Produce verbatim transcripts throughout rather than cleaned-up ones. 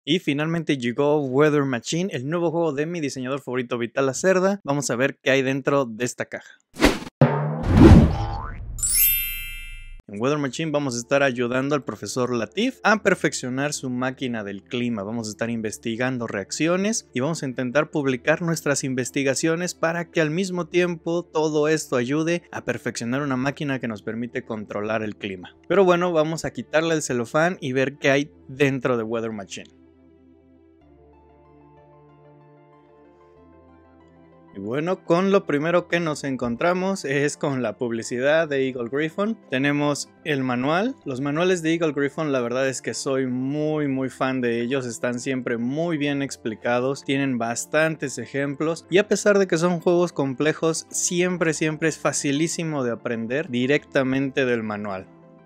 Y finalmente llegó Weather Machine, el nuevo juego de mi diseñador favorito, Vital Lacerda. Vamos a ver qué hay dentro de esta caja. En Weather Machine vamos a estar ayudando al profesor Latif a perfeccionar su máquina del clima. Vamos a estar investigando reacciones y vamos a intentar publicar nuestras investigaciones para que al mismo tiempo todo esto ayude a perfeccionar una máquina que nos permite controlar el clima. Pero bueno, vamos a quitarle el celofán y ver qué hay dentro de Weather Machine. Y bueno, con lo primero que nos encontramos es con la publicidad de Eagle Gryphon. Tenemos el manual. Los manuales de Eagle Gryphon, la verdad es que soy muy muy fan de ellos. Están siempre muy bien explicados, tienen bastantes ejemplos y a pesar de que son juegos complejos, siempre siempre es facilísimo de aprender directamente del manual.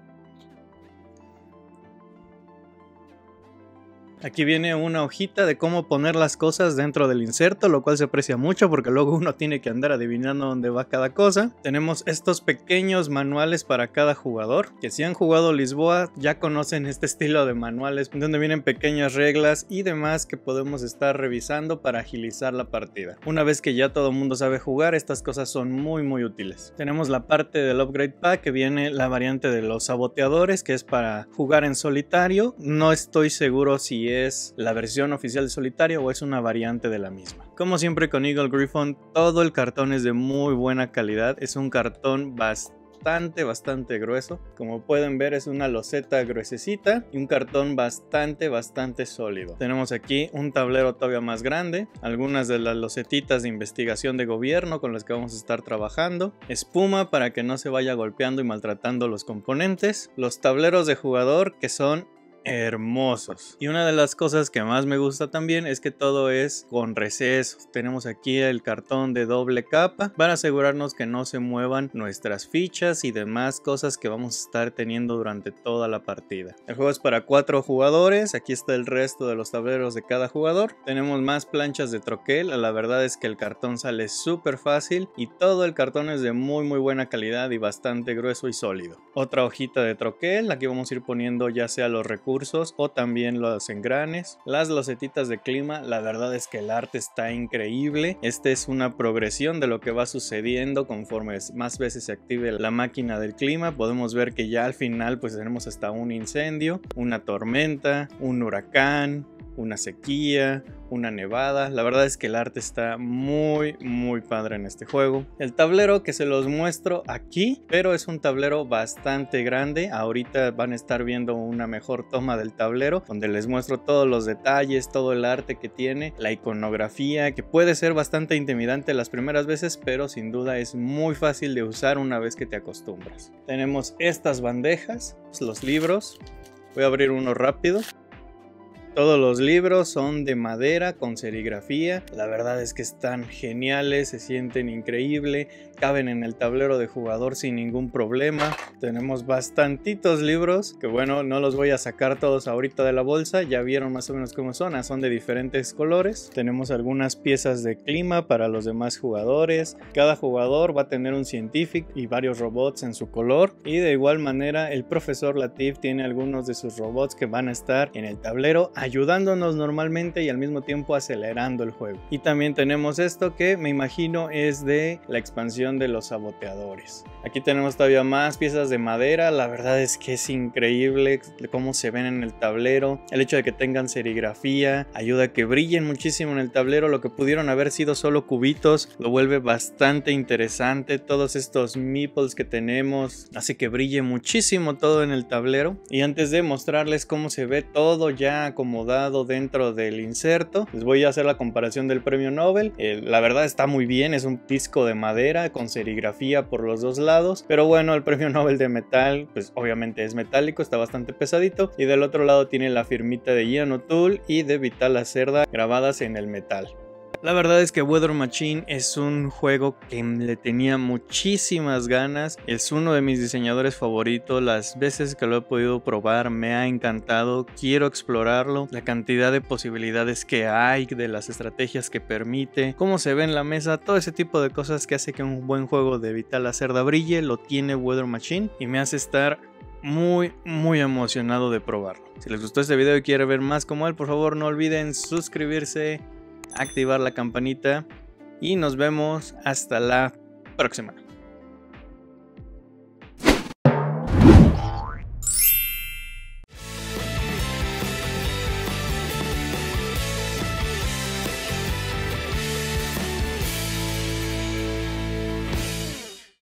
Aquí viene una hojita de cómo poner las cosas dentro del inserto, lo cual se aprecia mucho porque luego uno tiene que andar adivinando dónde va cada cosa. Tenemos estos pequeños manuales para cada jugador, que si han jugado Lisboa ya conocen este estilo de manuales donde vienen pequeñas reglas y demás que podemos estar revisando para agilizar la partida. Una vez que ya todo el mundo sabe jugar, estas cosas son muy muy útiles. Tenemos la parte del Upgrade Pack que viene la variante de los saboteadores, que es para jugar en solitario. No estoy seguro si es es la versión oficial de solitario o es una variante de la misma. Como siempre con Eagle Gryphon, todo el cartón es de muy buena calidad. Es un cartón bastante bastante grueso. Como pueden ver, es una loseta gruesecita y un cartón bastante bastante sólido. Tenemos aquí un tablero todavía más grande, algunas de las losetitas de investigación de gobierno con las que vamos a estar trabajando, espuma para que no se vaya golpeando y maltratando los componentes, los tableros de jugador que son hermosos. Y una de las cosas que más me gusta también es que todo es con recesos. Tenemos aquí el cartón de doble capa para asegurarnos que no se muevan nuestras fichas y demás cosas que vamos a estar teniendo durante toda la partida. El juego es para cuatro jugadores. Aquí está el resto de los tableros de cada jugador. Tenemos más planchas de troquel. La verdad es que el cartón sale súper fácil y todo el cartón es de muy muy buena calidad y bastante grueso y sólido. Otra hojita de troquel. Aquí vamos a ir poniendo ya sea los recursos o también los engranes, las losetitas de clima. La verdad es que el arte está increíble. Esta es una progresión de lo que va sucediendo conforme más veces se active la máquina del clima. Podemos ver que ya al final pues tenemos hasta un incendio, una tormenta, un huracán, una sequía, una nevada. La verdad es que el arte está muy muy padre en este juego. El tablero que se los muestro aquí, pero es un tablero bastante grande. Ahorita van a estar viendo una mejor toma del tablero donde les muestro todos los detalles, todo el arte que tiene, la iconografía, que puede ser bastante intimidante las primeras veces, pero sin duda es muy fácil de usar una vez que te acostumbras. Tenemos estas bandejas, los libros. Voy a abrir uno rápido. Todos los libros son de madera con serigrafía. La verdad es que están geniales, se sienten increíble, caben en el tablero de jugador sin ningún problema. Tenemos bastantitos libros que bueno, no los voy a sacar todos ahorita de la bolsa, ya vieron más o menos cómo son, son de diferentes colores. Tenemos algunas piezas de clima para los demás jugadores. Cada jugador va a tener un científico y varios robots en su color, y de igual manera el profesor Latif tiene algunos de sus robots que van a estar en el tablero ayudándonos normalmente y al mismo tiempo acelerando el juego. Y también tenemos esto que me imagino es de la expansión de los saboteadores. Aquí tenemos todavía más piezas de madera. La verdad es que es increíble cómo se ven en el tablero. El hecho de que tengan serigrafía ayuda a que brillen muchísimo en el tablero. Lo que pudieron haber sido solo cubitos lo vuelve bastante interesante. Todos estos meeples que tenemos hace que brille muchísimo todo en el tablero. Y antes de mostrarles cómo se ve todo ya como acomodado dentro del inserto, les voy a hacer la comparación del premio Nobel. Eh, la verdad está muy bien, es un disco de madera con serigrafía por los dos lados, pero bueno, el premio Nobel de metal pues obviamente es metálico, está bastante pesadito, y del otro lado tiene la firmita de Ian O'Toole y de Vital Lacerda grabadas en el metal. La verdad es que Weather Machine es un juego que le tenía muchísimas ganas. Es uno de mis diseñadores favoritos. Las veces que lo he podido probar me ha encantado. Quiero explorarlo. La cantidad de posibilidades que hay, de las estrategias que permite, cómo se ve en la mesa, todo ese tipo de cosas que hace que un buen juego de Vital Lacerda brille, lo tiene Weather Machine y me hace estar muy muy emocionado de probarlo. Si les gustó este video y quieren ver más como él, por favor no olviden suscribirse, activar la campanita y nos vemos hasta la próxima.